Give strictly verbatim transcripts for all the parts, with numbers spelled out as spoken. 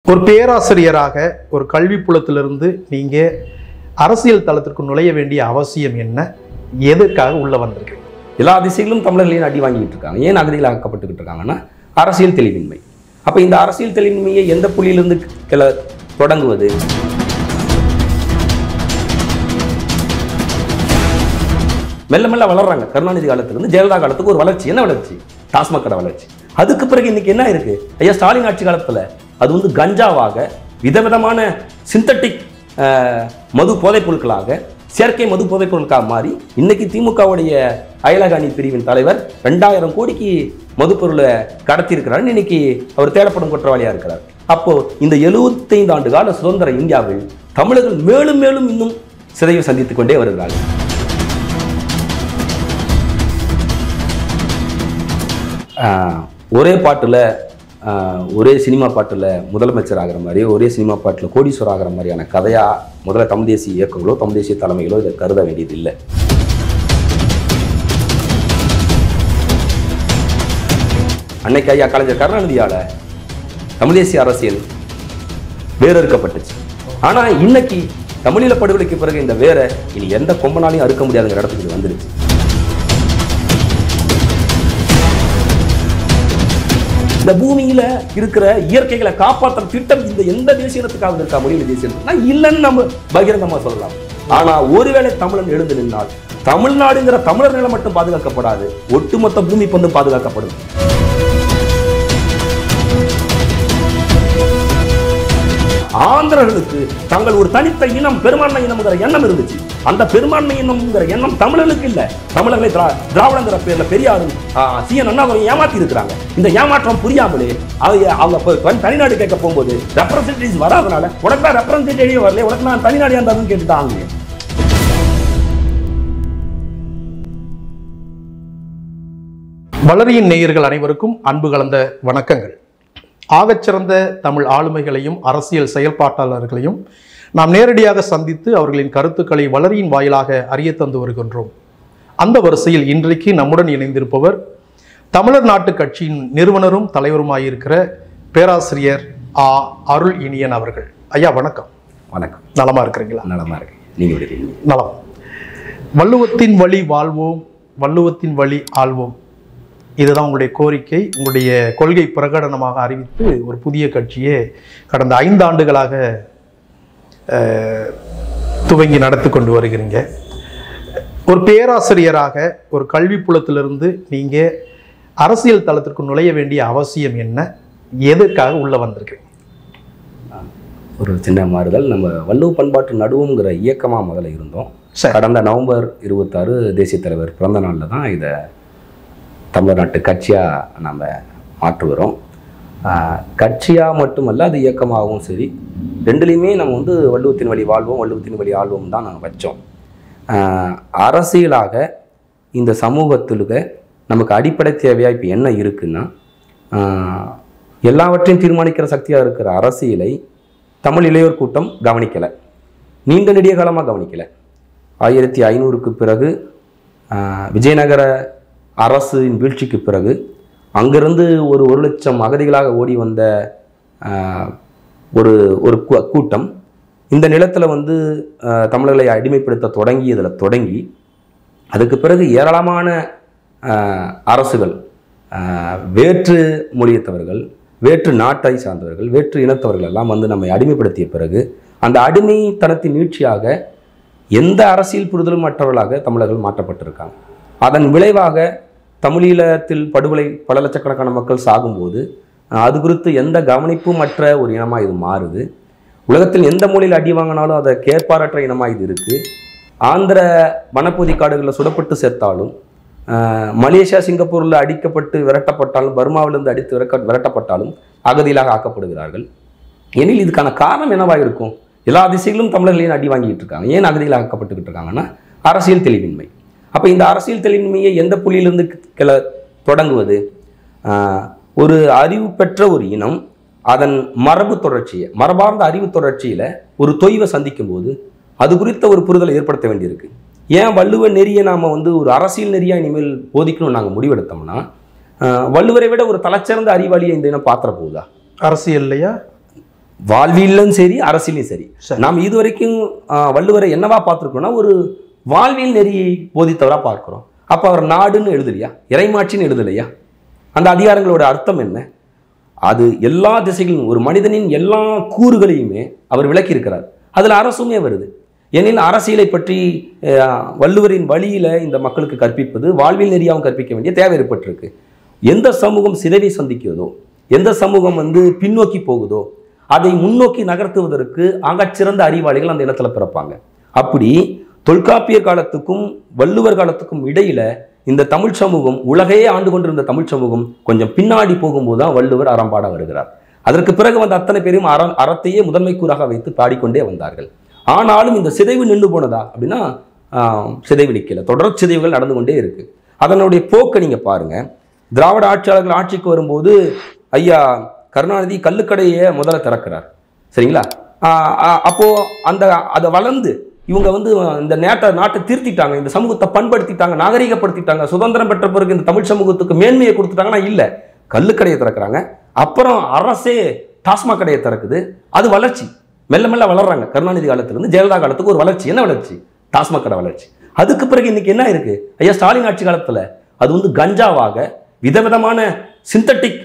ஒரு பேராசிரியராக ஒரு கல்வி புலத்திலிருந்து நீங்க அரசியல் தளத்திற்கு நுழைய வேண்டிய அவசியம் என்ன? எதற்காக உள்ள வந்திருக்கீங்க? எல்லா திசைகளும் தமிழர்களையும் அடி வாங்கிட்டு இருக்காங்க. ஏன் அகதியில் ஆக்கப்பட்டுக்கிட்டு இருக்காங்கன்னா அரசியல் தெளிவின்மை. அப்ப இந்த அரசியல் தெளிவின்மையை எந்த புள்ளியிலிருந்து கிள தொடங்குவது? மெல்ல மெல்ல வளர்றாங்க. கருணாநிதி காலத்திலிருந்து ஜெயலலிதா காலத்துக்கு ஒரு வளர்ச்சி. என்ன வளர்ச்சி? டாஸ்மாக் கடை வளர்ச்சி. அதுக்கு பிறகு இன்னைக்கு என்ன இருக்கு? ஐயா ஸ்டாலின் ஆட்சி காலத்துல அது வந்து கஞ்சாவாக, விதவிதமான சிந்தட்டிக் மது போதைப் பொருட்களாக, செயற்கை மது போதைப் பொருட்களாக மாறி இன்னைக்கு திமுகவுடைய அயலக அணி பிரிவின் தலைவர் ரெண்டாயிரம் கோடிக்கு மது பொருளை கடத்தி இருக்கிறார். இன்னைக்கு அவர் தேடப்படும் குற்றவாளியா இருக்கிறார். அப்போ இந்த எழுபத்தைந்து ஆண்டு கால சுதந்திர இந்தியாவில் தமிழர்கள் மேலும் மேலும் இன்னும் சிதைவை சந்தித்துக் கொண்டே வருகிறார்கள். ஒரே பாட்டுல ஒரே சினிமா பாட்டுல முதலமைச்சர் ஆகிற மாதிரி, ஒரே சினிமா பாட்டுல கோடீஸ்வரர் ஆகிற மாதிரியான கதையா முதல்ல தமிழ் தேசிய இயக்கங்களோ தமிழ் தேசிய தலைமைகளோ இதை கருத வேண்டியது இல்லை. அன்னைக்கு ஐயா கலைஞர் கருணாநிதியால தமிழ் தேசிய அரசியல் வேறறுக்கப்பட்டுச்சு. ஆனா இன்னைக்கு தமிழீழ படுகொலைக்கு பிறகு இந்த வேற இனி எந்த கொம்பனாலையும் அறுக்க முடியாதுங்கிற இடத்துக்கு வந்துருச்சு. இந்த பூமியில இருக்கிற இயற்கைகளை காப்பாற்ற திட்டம் இந்த எந்த தேசிய இனத்துக்காக இருக்கா? மொழியில தேசிய இல்லைன்னு நம்ம பகிரங்கமா சொல்லலாம். ஆனா ஒருவேளை தமிழன் எழுந்து நின்றால் தமிழ்நாடுங்கிற தமிழர் நிலம் மட்டும் பாதுகாக்கப்படாது, ஒட்டுமொத்த பூமி பந்து பாதுகாக்கப்படும். ஆந்திரர்களுக்கு தங்கள் ஒரு தனித்த இனம், பெரும்பான்மை இனம்ங்கிற எண்ணம் இருந்துச்சு. அந்த பெரும்பான்மை இனம்ங்கிற எண்ணம் தமிழர்களுக்கு இல்ல. தமிழர்களை திராவிடங்கிற பேர்ல பெரியாரும் சி என் அண்ணாவை ஏமாத்தி இருக்கிறாங்க. இந்த ஏமாற்றம் புரியாமலே அவங்க தனிநாடு கேட்க போகும்போது ரெப்ரசன்டேட்டிவ் வராதனால உனக்கு தான் ரெப்ரசன்டேட்டிவ் வரல, உனக்கு நான் தனிநாடு இருந்தாலும் கேட்டுட்டாங்க. வளரியின் நேயர்கள் அனைவருக்கும் அன்பு கலந்த வணக்கங்கள். ஆகச்சிறந்த தமிழ் ஆளுமைகளையும் அரசியல் செயல்பாட்டாளர்களையும் நாம் நேரடியாக சந்தித்து அவர்களின் கருத்துக்களை வளரியின் வாயிலாக அறிய தந்து வருகின்றோம். அந்த வரிசையில் இன்றைக்கு நம்முடன் இணைந்திருப்பவர் தமிழர் நாட்டு கட்சியின் நிறுவனரும் தலைவருமாயிருக்கிற பேராசிரியர் ஆ அருள் இனியன் அவர்கள். ஐயா வணக்கம். வணக்கம். நலமா இருக்கிறீங்களா? நலமா இருக்கேன். நீங்க நலம். வள்ளுவத்தின் வழி வாழ்வோம், வள்ளுவத்தின் வழி ஆள்வோம், இதுதான் உங்களுடைய கோரிக்கை. உங்களுடைய கொள்கை பிரகடனமாக அறிவித்து ஒரு புதிய கட்சியே கடந்த ஐந்து ஆண்டுகளாக துவங்கி நடத்தி கொண்டு வருகிறீங்க. ஒரு பேராசிரியராக ஒரு கல்வி புலத்திலிருந்து நீங்க அரசியல் தளத்திற்கு நுழைய வேண்டிய அவசியம் என்ன? எதற்காக உள்ள வந்திருக்கீங்க? ஒரு சின்ன மாறுதல். நம்ம வள்ளுவ பண்பாட்டு நடுவுங்கிற இயக்கமா முதல்ல இருந்தோம். கடந்த நவம்பர் இருபத்தாறு தேசிய தலைவர் பிறந்த நாளில் தான் இதை தமிழ்நாட்டு கட்சியாக நம்ம மாற்றுகிறோம். கட்சியாக மட்டுமல்ல, அது இயக்கமாகவும் சரி, ரெண்டுலேயுமே நம்ம வந்து வள்ளுவத்தின் வழி வாழ்வோம், வள்ளுவத்தின் வழி ஆள்வோம் தான் நாங்கள் வச்சோம். அரசியலாக இந்த சமூகத்திலுக்க நமக்கு அடிப்படை தேவையாக இப்போ என்ன இருக்குன்னா, எல்லாவற்றையும் தீர்மானிக்கிற சக்தியாக இருக்கிற அரசியலை தமிழ் இளையோர் கூட்டம் கவனிக்கலை, நீண்ட நெடிய காலமாக கவனிக்கலை. ஆயிரத்தி ஐநூறுக்கு பிறகு விஜயநகர அரசின் வீழ்ச்சிக்கு பிறகு அங்கிருந்து ஒரு ஒரு லட்சம் அகதிகளாக ஓடி வந்த ஒரு ஒரு கூட்டம் இந்த நிலத்தில் வந்து தமிழர்களை அடிமைப்படுத்த தொடங்கியதில் தொடங்கி அதுக்கு பிறகு ஏராளமான அரசுகள், வேற்று மொழியத்தவர்கள், வேற்று நாட்டை சார்ந்தவர்கள், வேற்று இனத்தவர்கள் எல்லாம் வந்து நம்மை அடிமைப்படுத்திய பிறகு அந்த அடிமைத்தனத்தின் நீட்சியாக எந்த அரசியல் புரிதலும் மற்றவர்களாக தமிழர்கள் மாற்றப்பட்டிருக்காங்க. அதன் விளைவாக தமிழீழத்தில் படுகொலை பல லட்சக்கணக்கான மக்கள் சாகும்போது அது குறித்து எந்த கவனிப்பும் மற்ற ஒரு இனமாக இது மாறுது. உலகத்தில் எந்த மொழியில் அடி வாங்கினாலும் அதை கேட்பாரற்ற இனமாக இது இருக்குது. ஆந்திர வனப்பகுதி காடுகளில் சுடப்பட்டு சேர்த்தாலும், மலேசியா சிங்கப்பூரில் அடிக்கப்பட்டு விரட்டப்பட்டாலும், பர்மாவிலிருந்து அடித்து விரட்ட விரட்டப்பட்டாலும் அகதியிலாக ஆக்கப்படுகிறார்கள். எனில் இதுக்கான காரணம் என்னவாக இருக்கும்? எல்லா திசைகளும் தமிழர்களையும் அடி வாங்கிட்டு இருக்காங்க. ஏன் அகதியில் ஆக்கப்பட்டுக்கிட்டு இருக்காங்கன்னா அரசியல் தெளிவின்மை. அப்போ இந்த அரசியல் தெளிவின்மையை எந்த புள்ளியிலிருந்து கிள தொடங்குவது? ஒரு அறிவு பெற்ற ஒரு இனம் அதன் மரபு தொடர்ச்சியை, மரபார்ந்த அறிவு தொடர்ச்சியில் ஒரு தொய்வை சந்திக்கும் போது அது குறித்த ஒரு புரிதலை ஏற்படுத்த வேண்டியிருக்கு. ஏன் வள்ளுவ நெறியை நாம் வந்து ஒரு அரசியல் நெறியாக இனிமேல் போதிக்கணும்னு நாங்கள் முடிவெடுத்தோம்னா, வள்ளுவரை விட ஒரு தலைச்சிறந்த அறிவாளியை இந்த இனம் பாத்திர போகுதா? அரசியல் இல்லையா? வாழ்வியலும் சரி அரசியலும் சரி. நாம் இதுவரைக்கும் வள்ளுவரை என்னவா பார்த்துருக்கோம்னா ஒரு வாழ்வியல் நெறியை போதித்தவரா பார்க்கிறோம். அப்போ அவர் நாடுன்னு எழுதலையா, இறைமாட்சின்னு எழுதலையா? அந்த அதிகாரங்களோட அர்த்தம் என்ன? அது எல்லா திசைகளிலும் ஒரு மனிதனின் எல்லா கூறுகளையுமே அவர் விளக்கி இருக்கிறார். அதில் அரசுமே வருது. ஏனெனில் அரசியலை பற்றி வள்ளுவரின் வழியில இந்த மக்களுக்கு கற்பிப்பது வாழ்வியல் நெறியாகவும் கற்பிக்க வேண்டிய தேவை ஏற்பட்டிருக்கு. எந்த சமூகம் சிதைவை சந்திக்கிறதோ, எந்த சமூகம் வந்து பின்னோக்கி போகுதோ, அதை முன்னோக்கி நகர்த்துவதற்கு ஆகச்சிறந்த அறிவாளிகள் அந்த இடத்துல பிறப்பாங்க. அப்படி தொல்காப்பியர் காலத்துக்கும் வள்ளுவர் காலத்துக்கும் இடையில இந்த தமிழ் சமூகம், உலகையே ஆண்டு கொண்டிருந்த தமிழ் சமூகம் கொஞ்சம் பின்னாடி போகும்போது தான் வள்ளுவர் அறம்பாட வருகிறார். அதற்கு பிறகு வந்த அத்தனை பேரும் அற அறத்தையே முதன்மை கூறாக வைத்து பாடிக்கொண்டே வந்தார்கள். ஆனாலும் இந்த சிதைவு நின்று போனதா அப்படின்னா சிதைவு நிற்கல, தொடர் சிதைவுகள் நடந்து கொண்டே இருக்கு. அதனுடைய போக்கை நீங்க பாருங்க. திராவிட ஆட்சியாளர்கள் ஆட்சிக்கு வரும்போது ஐயா கருணாநிதி கல்லுக்கடையை முதல்ல திறக்கிறார், சரிங்களா? அப்போ அந்த அதை வளர்ந்து இவங்க வந்து இந்த நேட்ட நாட்டை திருத்திட்டாங்க, இந்த சமூகத்தை பண்படுத்திட்டாங்க, நாகரிகப்படுத்திட்டாங்க, சுதந்திரம் பெற்ற பிறகு இந்த தமிழ் சமூகத்துக்கு மேன்மையை கொடுத்துட்டாங்கன்னா இல்லை, கல்லுக்கடையை திறக்கிறாங்க. அப்புறம் அரசே டாஸ்மாக் கடையை திறக்குது. அது வளர்ச்சி, மெல்ல மெல்ல வளர்றாங்க. கருணாநிதி காலத்திலிருந்து ஜெயலலிதா காலத்துக்கு ஒரு வளர்ச்சி. என்ன வளர்ச்சி? டாஸ்மாக் கடை வளர்ச்சி. அதுக்கு பிறகு இன்னைக்கு என்ன இருக்கு? ஐயா ஸ்டாலின் ஆட்சி காலத்துல அது வந்து கஞ்சாவாக, விதவிதமான சிந்தட்டிக்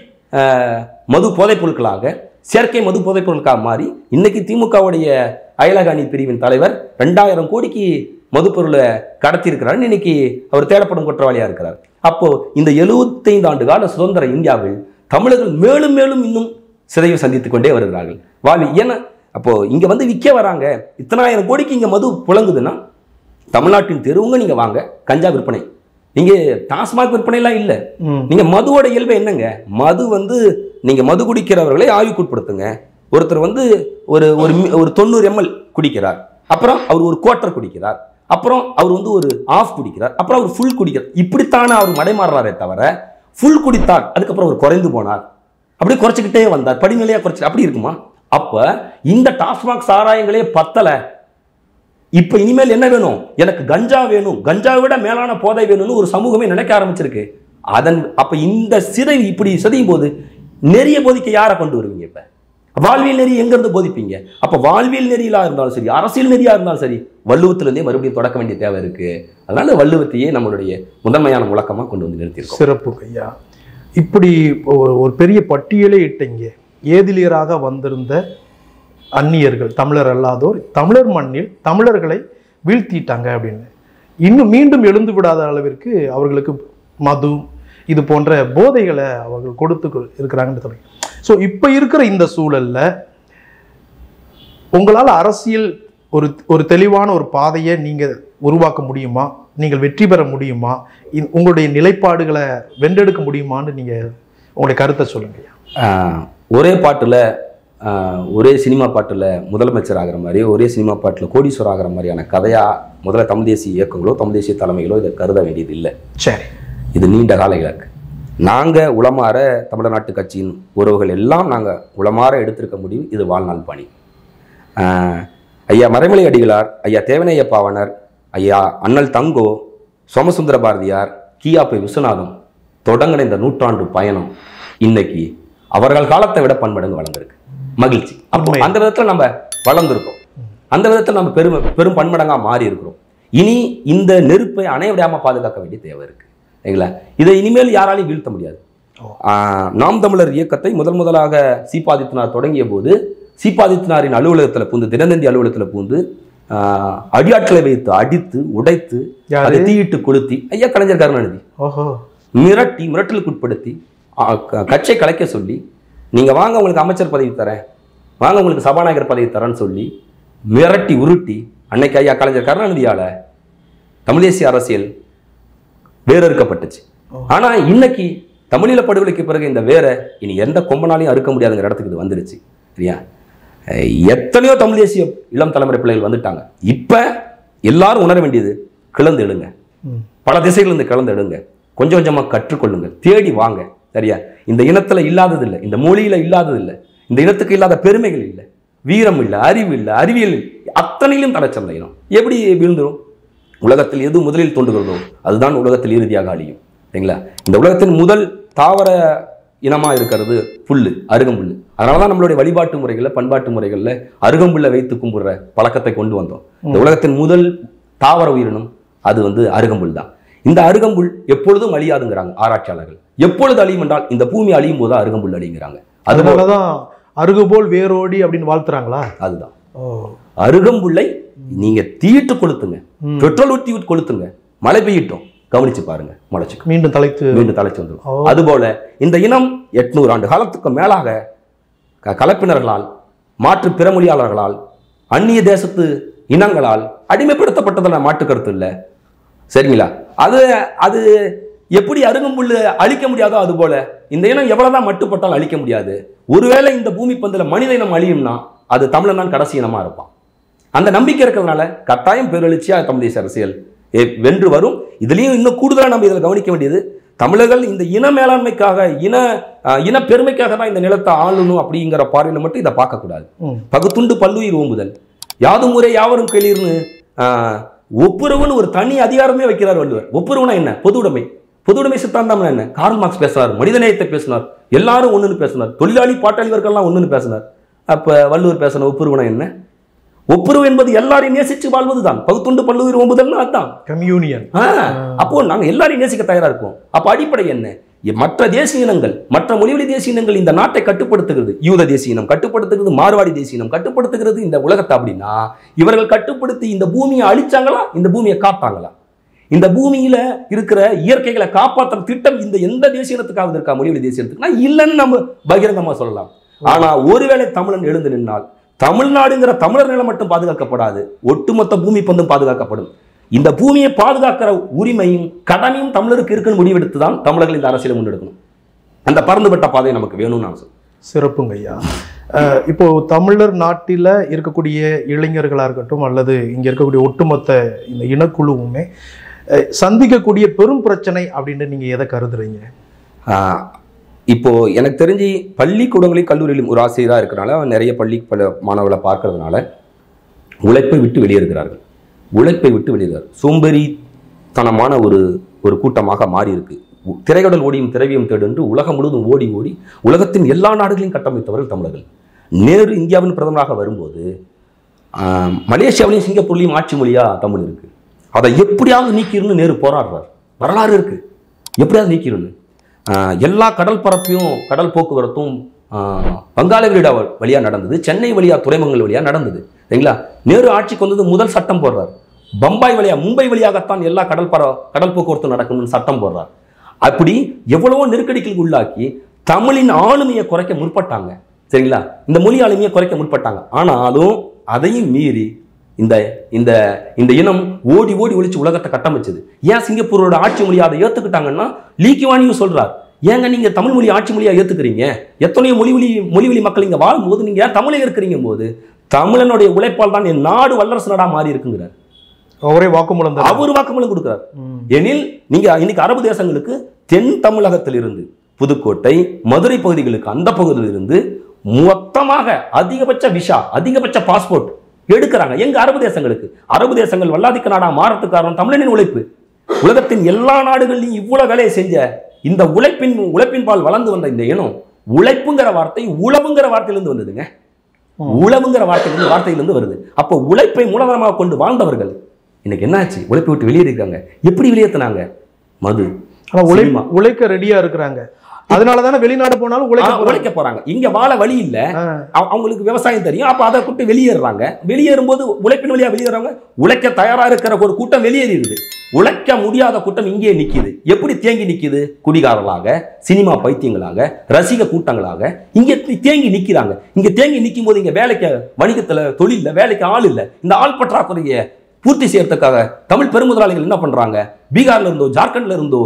மது போதைப் பொருட்களாக, செயற்கை மது போதைப் பொருட்களாக மாறி இன்னைக்கு திமுகவுடைய அயலக அணி பிரிவின் தலைவர் ரெண்டாயிரம் கோடிக்கு மது பொருளை கடத்தி இருக்கிறார். இன்னைக்கு அவர் தேடப்படும் குற்றவாளியா இருக்கிறார். அப்போ இந்த எழுபத்தைந்து ஆண்டு கால சுதந்திர இந்தியாவில் தமிழர்கள் மேலும் மேலும் இன்னும் சிதைவை சந்தித்துக் கொண்டே வருகிறார்கள். வாலி ஏன்னா அப்போ இங்க வந்து விற்க வராங்க, இத்தனாயிரம் கோடிக்கு இங்க மது புழங்குதுன்னா தமிழ்நாட்டின் தெருவுங்க நீங்க வாங்க, கஞ்சா விற்பனை, நீங்க டாஸ்மாக் விற்பனை எல்லாம் இல்ல. நீங்க மதுவோட இயல்பு என்னங்க? மது வந்து நீங்க மது குடிக்கிறவர்களை ஆய்வுக்குட்படுத்துங்க. ஒருத்தர் வந்து ஒரு ஒரு தொண்ணூறு எம்எல் குடிக்கிறார், அப்புறம் அவர் ஒரு குவார்டர் குடிக்கிறார், அப்புறம் அவர் வந்து ஒரு ஆஃப் குடிக்கிறார், அப்புறம் அவர் ஃபுல் குடிக்கிறார். இப்படித்தானே அவர் மடைமாறுறாரே தவிர ஃபுல் குடித்தார் அதுக்கப்புறம் அவர் குறைந்து போனார், அப்படியே குறைச்சிக்கிட்டே வந்தார், படிநிலையா குறைச்சி அப்படி இருக்குமா? அப்ப இந்த டாஸ்மாக் சாராயங்களே பத்தல, இப்ப இனிமேல் என்ன வேணும்? எனக்கு கஞ்சா வேணும், கஞ்சாவை விட மேலான போதை வேணும்னு ஒரு சமூகமே நினைக்க ஆரம்பிச்சிருக்கு. அதன் அப்ப இந்த சிதை இப்படி சிதையும் போது நெறிய போதிக்க யாரை கொண்டு வருவீங்க? இப்ப வாழ்வியல் நெறி எங்க இருந்து போதிப்பீங்க? அப்ப வாழ்வியல் நெறியிலா இருந்தாலும் சரி, அரசியல் நெறியா இருந்தாலும் சரி, வள்ளுவத்திலிருந்தே மறுபடியும் தொடக்க வேண்டிய தேவை இருக்கு. அதனால வள்ளுவத்தையே நம்மளுடைய முதன்மையான முழக்கமா கொண்டு வந்து நிறுத்தியிருக்கோம். சிறப்பு ஐயா. இப்படி ஒரு பெரிய பட்டியலே இட்டீங்க. ஏதிலியராக வந்திருந்த அந்நியர்கள், தமிழர் அல்லாதோர் தமிழர் மண்ணில் தமிழர்களை வீழ்த்திட்டாங்க அப்படின்னு, இன்னும் மீண்டும் எழுந்து விடாத அளவிற்கு அவர்களுக்கு மது இது போன்ற போதைகளை அவர்கள் கொடுத்து இருக்கிறாங்கன்னு சொல்லி. ஸோ இப்போ இருக்கிற இந்த சூழல்ல உங்களால் அரசியல் ஒரு ஒரு தெளிவான ஒரு பாதையை நீங்கள் உருவாக்க முடியுமா? நீங்கள் வெற்றி பெற முடியுமா? உங்களுடைய நிலைப்பாடுகளை வென்றெடுக்க முடியுமான்னு நீங்கள் உங்களுடைய கருத்தை சொல்லுங்க. ஒரே பாட்டில் ஒரே சினிமா பாட்டில் முதலமைச்சர் ஆகிற மாதிரி, ஒரே சினிமா பாட்டில் கோடீஸ்வரர் ஆகிற மாதிரியான கதையாக முதல்ல தமிழ் தேசிய இயக்கங்களோ தமிழ் தேசிய தலைமைகளோ இதை கருத வேண்டியது இல்லை. சரி, இது நீண்ட கால இலக்கு. நாங்கள் உளமாற தமிழ்நாட்டு கட்சியின் உறவுகள் எல்லாம் நாங்கள் உளமாற எடுத்திருக்க முடியும். இது வாழ்நாள் பணி. ஐயா மறைமலை அடிகளார், ஐயா தேவனைய பாவனர், ஐயா அண்ணல் தங்கோ, சோமசுந்தர பாரதியார், கியாபி விஸ்வநாதம் தொடங்கின இந்த நூற்றாண்டு பயணம் இன்னைக்கு அவர்கள் காலத்தை விட பன்மடங்கு வளர்ந்துருக்கு. மகிழ்ச்சி. அப்போ அந்த விதத்தில் நம்ம வளர்ந்துருக்கோம், அந்த விதத்தில் நம்ம பெரும் பெரும் பன்மடங்காக மாறி இருக்கிறோம். இனி இந்த நெருப்பை அணைய விடாமல் பாதுகாக்க வேண்டிய தேவை இருக்கு. சரிங்களா? இதை இனிமேல் யாராலையும் வீழ்த்த முடியாது. நாம் தமிழர் இயக்கத்தை முதல் முதலாக சீபாதித்யநாத் தொடங்கிய போது சீபாதித்யநாத்தின் அலுவலகத்தில் பூந்து, தினந்தந்தி அலுவலகத்தில் பூந்து அடியாட்களை வைத்து அடித்து உடைத்து அதை தீயிட்டு கொளுத்தி ஐயா கலைஞர் கருணாநிதி மிரட்டி மிரட்டலுக்கு உட்படுத்தி கட்சியை கலைக்க சொல்லி, நீங்க வாங்க உங்களுக்கு அமைச்சர் பதவி தரேன், வாங்க உங்களுக்கு சபாநாயகர் பதவி தரேன்னு சொல்லி மிரட்டி உருட்டி அன்னைக்கு ஐயா கலைஞர் கருணாநிதியால தமிழ் தேசிய அரசியல் வேறறுக்கப்பட்டுச்சு. ஆனா இன்னைக்கு தமிழீழ படுகொலைக்கு பிறகு இந்த வேற இனி எந்த கொம்பனாலையும் அறுக்க முடியாதுங்கிற இடத்துக்கு இது வந்துடுச்சு. சரியா? எத்தனையோ தமிழ் தேசிய இளம் தலைமுறை பிள்ளைகள் வந்துட்டாங்க. இப்ப எல்லாரும் உணர வேண்டியது, கிளந்து எழுங்க, பல திசைகளிலிருந்து கிளந்து எழுங்க, கொஞ்சம் கொஞ்சமா கற்றுக்கொள்ளுங்க, தேடி வாங்க. சரியா? இந்த இனத்துல இல்லாதது இல்லை, இந்த மொழியில இல்லாதது இல்லை, இந்த இனத்துக்கு இல்லாத பெருமைகள் இல்லை, வீரம் இல்லை, அறிவு இல்லை, அறிவியல் அத்தனையிலும் தலைச்சந்த இனம் எப்படி வீழ்ந்துடும்? உலகத்தில் எது முதலில் தோன்றுகிறதோ அதுதான் உலகத்தில் இறுதியாக அழியும். சரிங்களா? இந்த உலகத்தின் முதல் தாவர இனமா இருக்கிறது புல்லு, அருகம்புல்லு. அதனாலதான் நம்மளுடைய வழிபாட்டு முறைகள்ல, பண்பாட்டு முறைகள்ல அருகம்புல்லை வைத்து கும்பிடுற பழக்கத்தை கொண்டு வந்தோம். இந்த உலகத்தின் முதல் தாவர உயிரினம் அது வந்து அருகம்புல் தான். இந்த அருகம்புல் எப்பொழுதும் அழியாதுங்கிறாங்க ஆராய்ச்சியாளர்கள். எப்பொழுது அழியும் என்றால் இந்த பூமி அழியும் போது அருகம்புல் அழிங்கிறாங்க. அதனாலதான் அருகுபோல் வேரோடி அப்படின்னு வாழ்த்துறாங்களா? அதுதான் அருகம்புல்லை நீங்க தீட்டு கொளுத்துங்க, பெட்ரோல் ஊற்றி கொளுத்துங்க, மழை பெய்யட்டும், கவனிச்சு பாருங்க, முளைச்சுக்கும், மீண்டும் தலைத்து மீண்டும் தலைச்சு வந்துடும். அதுபோல இந்த இனம் எட்நூறு ஆண்டு காலத்துக்கு மேலாக கலப்பினர்களால், மாற்று பிறமொழியாளர்களால், அந்நிய தேசத்து இனங்களால் அடிமைப்படுத்தப்பட்டதில் மாற்று கருத்து இல்லை. சரிங்களா? அது அது எப்படி அருகம்புல் அழிக்க முடியாதோ அது போல இந்த இனம் எவ்வளவுதான் மட்டுப்பட்டாலும் அழிக்க முடியாது. ஒருவேளை இந்த பூமி பந்தில் மனித இனம் அழியும்னா அது தமிழன் தான் கடைசி இனமா இருப்பான். அந்த நம்பிக்கை இருக்கிறதுனால கட்டாயம் பேரெழுச்சியா தமிழ் தேசிய அரசியல் வென்று வரும். இதுலயும் இன்னும் கூடுதலாக நம்ம இதில் கவனிக்க வேண்டியது, தமிழர்கள் இந்த இன மேலாண்மைக்காக, இன இன பெருமைக்காக தான் இந்த நிலத்தை ஆளணும் அப்படிங்கிற பார்வையில மட்டும் இதை பார்க்கக்கூடாது. பகுத்துண்டு பல்லுயிர் ஓம்புதல், யாதும் முறை யாவரும் கேளீர்னு ஒப்புரவுன்னு ஒரு தனி அதிகாரமே வைக்கிறார் வள்ளுவர். ஒப்புரவுனா என்ன? பொது உடைமை. பொது உடைமை சித்தாந்தம் என்ன? கார்ல் மார்க்ஸ் பேசினார், மனிதநேயத்தை பேசினார், எல்லாரும் ஒண்ணுன்னு பேசினார், தொழிலாளி பாட்டாளிவர்கள்லாம் ஒண்ணுன்னு பேசினார். அப்ப வள்ளுவர் பேசின ஒப்புரவுனா என்ன? ஒப்புரவு என்பது எல்லாரையும் நேசிச்சு வாழ்வதுதான். பகுத்துண்டு பல்லுயிர் ஓம்புதல்னா அதுதான் கம்யூனியன். அப்போ நாங்க எல்லாரையும் நேசிக்க தயாரா இருக்கோம். அப்ப அடிப்படை என்ன? மற்ற தேசிய இனங்கள், மற்ற மொழிவழி தேசிய இனங்கள் இந்த நாட்டை கட்டுப்படுத்துகிறது. யூத தேசிய இனம் கட்டுப்படுத்துகிறது, மார்வாடி தேசிய இனம் கட்டுப்படுத்துகிறது இந்த உலகத்தை. அப்படின்னா இவர்கள் கட்டுப்படுத்தி இந்த பூமியை அழிச்சாங்களா, இந்த பூமியை காப்பாங்களா? இந்த பூமியில இருக்கிற இயற்கைகளை காப்பாற்ற திட்டம் இந்த எந்த தேசிய இனத்துக்காக இருக்கா? மொழிவழி தேசிய இனத்துக்குனா இல்லைன்னு நம்ம பகிரங்கமா சொல்லலாம். ஆனா ஒருவேளை தமிழன் எழுந்து நின்னால் தமிழ்நாடுங்கிற தமிழர் நிலம் மட்டும் பாதுகாக்கப்படாது, ஒட்டுமொத்த பூமி பந்தும் பாதுகாக்கப்படும். இந்த பூமியை பாதுகாக்கிற உரிமையும் கடமையும் தமிழருக்கு இருக்குன்னு முடிவெடுத்து தான் தமிழர்கள் இந்த அரசியலை முன்னெடுக்கணும். அந்த பறந்துபட்ட பாதை நமக்கு வேணும்னு நான் சொல்றேன். சிறப்புங்க ஐயா. இப்போ தமிழர் நாட்டில் இருக்கக்கூடிய இளைஞர்களாக இருக்கட்டும் அல்லது இங்கே இருக்கக்கூடிய ஒட்டுமொத்த இந்த இனக்குழுவுமே சந்திக்கக்கூடிய பெரும் பிரச்சனை அப்படின்னு நீங்கள் எதை கருதுறீங்க? இப்போ எனக்கு தெரிஞ்சு பள்ளிக்கூடங்களையும் கல்லூரியிலும் ஒரு ஆசிரியராக இருக்கிறனால நிறைய பள்ளி பல மாணவர்களை பார்க்கறதுனால உழைப்பை விட்டு வெளியேறுகிறார்கள். உழைப்பை விட்டு வெளியேறார் சோம்பேறித்தனமான ஒரு ஒரு கூட்டமாக மாறி இருக்கு. திரைக்கடல் ஓடியும் திரவியம் தேடு என்று உலகம் முழுவதும் ஓடி ஓடி உலகத்தின் எல்லா நாடுகளையும் கட்டமைத்தவர்கள் தமிழர்கள். நேரு இந்தியாவின் பிரதமராக வரும்போது மலேசியாவிலையும் சிங்கப்பூர்லையும் ஆட்சி மொழியா தமிழ் இருக்கு. அதை எப்படியாவது நீக்கிருன்னு நேரு போராடுறார். வரலாறு இருக்கு, எப்படியாவது நீக்கிருன்னு. எல்லா கடல் பரப்பையும் கடல் போக்குவரத்தும் வங்காள விரிடா வழியா நடந்தது, சென்னை வழியா துறைமுகங்கள் வழியா நடந்தது. சரிங்களா? நேரு ஆட்சிக்கு வந்தது முதல் சட்டம் போடுறார். பம்பாய் வழியா மும்பை வழியாகத்தான் எல்லா கடல் பர கடல் போக்குவரத்து நடக்கணும்னு சட்டம் போடுறார். அப்படி எவ்வளவோ நெருக்கடிகளுக்கு உள்ளாக்கி தமிழின் ஆளுமையை குறைக்க முற்பட்டாங்க. சரிங்களா? இந்த மொழி ஆளுமையை குறைக்க முற்பட்டாங்க. ஆனாலும் அதையும் மீறி இந்த இந்த இந்த இனம் ஓடி ஓடி ஒழிச்சு உலகத்தை கட்டமைச்சது. ஏன் சிங்கப்பூரோட ஆட்சி மொழியை அதை ஏத்துக்கிட்டாங்கன்னா லீக்கிவானியும் சொல்றார், ஏங்க நீங்க தமிழ் மொழி ஆட்சி மொழியா ஏத்துக்கிறீங்க? எத்தனையோ மொழிவழி மொழிவழி மக்கள் இங்க வாழும்போது நீங்க ஏன் தமிழை இருக்கிறீங்க போது தமிழனுடைய உழைப்பால் தான் என் நாடு வல்லரசு நாடா மாறி இருக்குங்கிறார். அவரே வாக்குமூலம் அவர் வாக்குமூலம் கொடுக்கிறார். எனில் நீங்க இன்னைக்கு அரபு தேசங்களுக்கு தென் தமிழகத்திலிருந்து புதுக்கோட்டை மதுரை பகுதிகளுக்கு அந்த பகுதியில் இருந்து மொத்தமாக அதிகபட்ச விசா அதிகபட்ச பாஸ்போர்ட் எடுக்கிறாங்க. எங்க அரபு தேசங்களுக்கு. அரபு தேசங்கள் வல்லாதிக்க நாடா மாறத்துக்கு காரணம் தமிழனின் உழைப்பு. உலகத்தின் எல்லா நாடுகளிலும் இவ்வளவு வேலையை செஞ்ச இந்த உழைப்பின் உழைப்பின் பால் வளர்ந்து வந்த இந்த இனம் உழைப்புங்கிற வார்த்தை உழவுங்கிற வார்த்தையிலிருந்து வந்ததுங்க. உழவுங்கிற வார்த்தையிலிருந்து வார்த்தையிலிருந்து வருது. அப்போ உழைப்பை மூலதனமாக கொண்டு வாழ்ந்தவர்கள் இன்னைக்கு என்னாச்சு? உழைப்பை விட்டு வெளியேறிருக்காங்க. எப்படி வெளியேற்றினாங்க? மது. உழைக்க ரெடியா இருக்கிறாங்க. அதனாலதானே வெளிநாடு போனாலும் உழைக்க உழைக்க போறாங்க. இங்க வாழ வழி இல்ல, அவங்களுக்கு விவசாயம் தெரியும். அப்ப அதை கூட்டு வெளியேறாங்க. வெளியேறும் போது உழைப்பின் வழியா வெளியேறாங்க. உழைக்க தயாரா இருக்கிற ஒரு கூட்டம் வெளியேறிடுது. உழைக்க முடியாத கூட்டம் இங்கே நிக்குது. எப்படி தேங்கி நிக்குது? குடிகாரர்களாக, சினிமா பைத்தியங்களாக, ரசிக கூட்டங்களாக இங்க தேங்கி நிக்கிறாங்க. இங்க தேங்கி நிற்கும் போது இங்க வேலைக்கு வணிகத்துல தொழில வேலைக்கு ஆள் இல்லை. இந்த ஆள் பற்றாக்குறைய பூர்த்தி செய்யறதுக்காக தமிழ் பெருமுதலாளிகள் என்ன பண்றாங்க? பீகார்ல இருந்தோ ஜார்க்கண்ட்ல இருந்தோ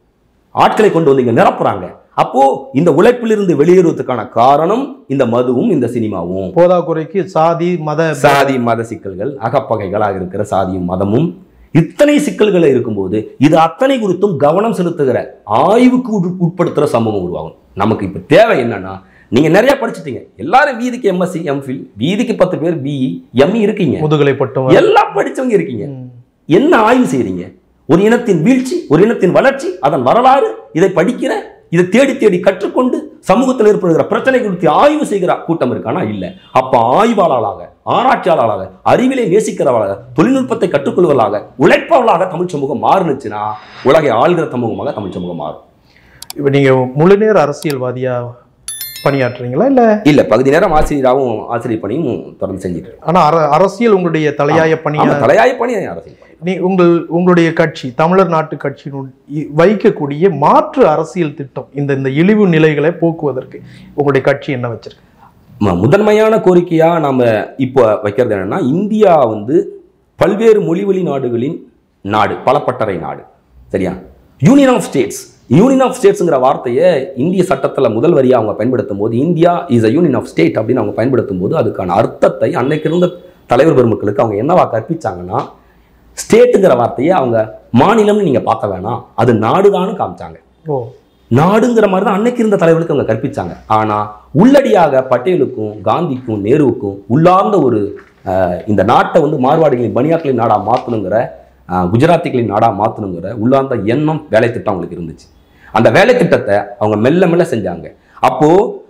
ஆட்களை கொண்டு வந்து இங்க நிரப்புறாங்க. அப்போ இந்த உழைப்பிலிருந்து வெளியேறுவதற்கான காரணம் இந்த மதுவும் இந்த சினிமாவும். போதாக்குறைக்கு சாதி மத சாதி மத சிக்கல்கள், அகப்பகைகளாக இருக்கிற சாதியும் மதமும் இத்தனை சிக்கல்களை இருக்கும்போது இது அத்தனை குறித்தும் கவனம் செலுத்துகிற ஆய்வுக்கு உட்படுத்துற சமூகம் உருவாகும். நமக்கு இப்ப தேவை என்னன்னா, நீங்க நிறைய படிச்சுட்டீங்க, எல்லாரும் வீதிக்கு எம்எஸ்சி எம்ஃபில், வீதிக்கு பத்து பேர் பிஇ எம்இ இருக்கீங்க, முதுகலை பட்டம் எல்லாம் படிச்சவங்க இருக்கீங்க. என்ன ஆய்வு செய்யறீங்க? ஒரு இனத்தின் வீழ்ச்சி, ஒரு இனத்தின் வளர்ச்சி, அதன் வரலாறு, இதை படிக்கிற, இதை தேடி தேடி கற்றுக்கொண்டு சமூகத்தில் ஏற்படுகிற பிரச்சனை குறித்து ஆய்வு செய்கிற கூட்டம் இருக்கானா இல்ல. அப்ப ஆய்வாளர்களாக, ஆராய்ச்சியாளர்களாக, அறிவிலை நேசிக்கிறவர்களாக, தொழில்நுட்பத்தை கற்றுக்கொள்வர்களாக, உழைப்பவர்களாக தமிழ் சமூகம் மாறுனுச்சுன்னா உலகை ஆள்கிற சமூகமாக தமிழ் சமூகம் மாறும். இப்ப நீங்க முழுநேர அரசியல்வாதியா பணியாற்றுறீங்களா இல்ல? இல்ல, பகுதி நேரம் ஆசிரியராகவும் ஆசிரியர் பணியும் தொடர்ந்து செஞ்சுட்டு. ஆனா அரசியல் உங்களுடைய தலையாய பணியா? தலையாய பணி அரசியல் பணி. நீ உங்கள் உங்களுடைய கட்சி தமிழர் நாட்டு கட்சியினுள் வைக்கக்கூடிய மாற்று அரசியல் திட்டம் இந்த இந்த இழிவு நிலைகளை போக்குவதற்கு உங்களுடைய கட்சி என்ன வச்சிருக்கு? முதன்மையான கோரிக்கையா நாம இப்போ வைக்கிறது என்னன்னா, இந்தியா வந்து பல்வேறு மொழிவழி நாடுகளின் நாடு, பலப்பட்டறை நாடு, சரியா? Union of states. Union of ஸ்டேட்ஸ்ங்கிற வார்த்தையை இந்திய சட்டத்தில் முதல் வரியாக அவங்க பயன்படுத்தும் போது, India is a union of state அப்படின்னு அவங்க பயன்படுத்தும் போது அதுக்கான அர்த்தத்தை அன்னைக்கு இருந்த தலைவர் பெருமக்களுக்கு அவங்க என்னவா கற்பிச்சாங்கன்னா, ஸ்டேட்டுங்கிற வார்த்தையை அவங்க மாநிலம்னு நீங்க பார்க்க வேணாம், அது நாடுதான்னு காமிச்சாங்க. ஓ, நாடுங்கிற மாதிரி தான் அன்னைக்கு இருந்த தலைவர்களுக்கு அவங்க கற்பிச்சாங்க. ஆனா உள்ளடியாக பட்டேலுக்கும் காந்திக்கும் நேருவுக்கும் உள்ளார்ந்த ஒரு இந்த நாட்டை வந்து மார்வாடிகளின் பனியாக்களின் நாடா மாற்றணுங்கிற, குஜராத்திகளின் நாடா மாற்றணுங்கிற உள்ளார்ந்த எண்ணம் வேலை திட்டம் அவங்களுக்கு இருந்துச்சு. அந்த வேலை திட்டத்தை அவங்க மெல்ல மெல்ல செஞ்சாங்க. அப்போ